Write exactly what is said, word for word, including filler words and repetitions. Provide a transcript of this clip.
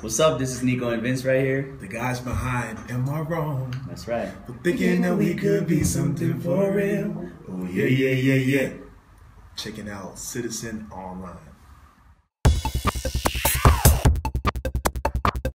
What's up? This is Nico and Vinz right here. The guys behind Am I Wrong? That's right. But thinking that we could be something for real. Oh yeah, yeah, yeah, yeah. Checking out Citizen Online.